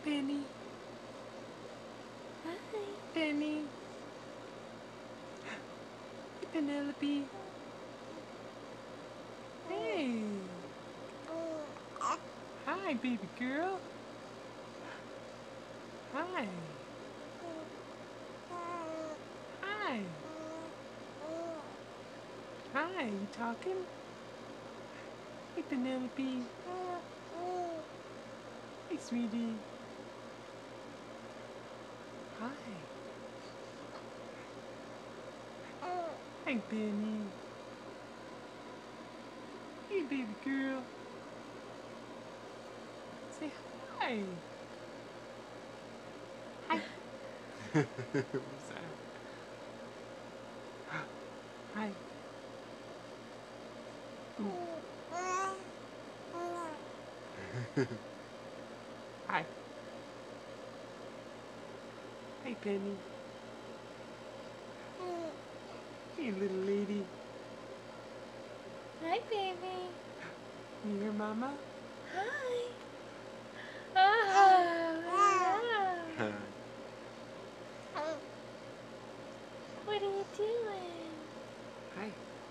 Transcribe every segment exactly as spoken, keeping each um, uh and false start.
Penny. Hi. Penny. Hey, Penelope. Hey. Hi, baby girl. Hi. Hi. Hi, you talking? Hey, Penelope. Hey, sweetie. Hi. Hey, Penny. Hey, baby girl. Say hi. Hi. What's that? Hi. Hi. Hey, Penny. Hey, little lady. Hi, baby. You hear Mama? Hi. Oh, Hi. what are you doing? Hi.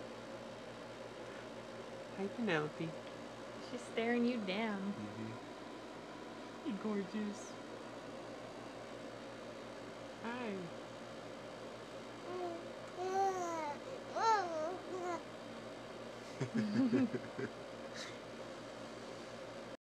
Hi, Penelope. She's staring you down. Mm-hmm. Hey, gorgeous. Hi.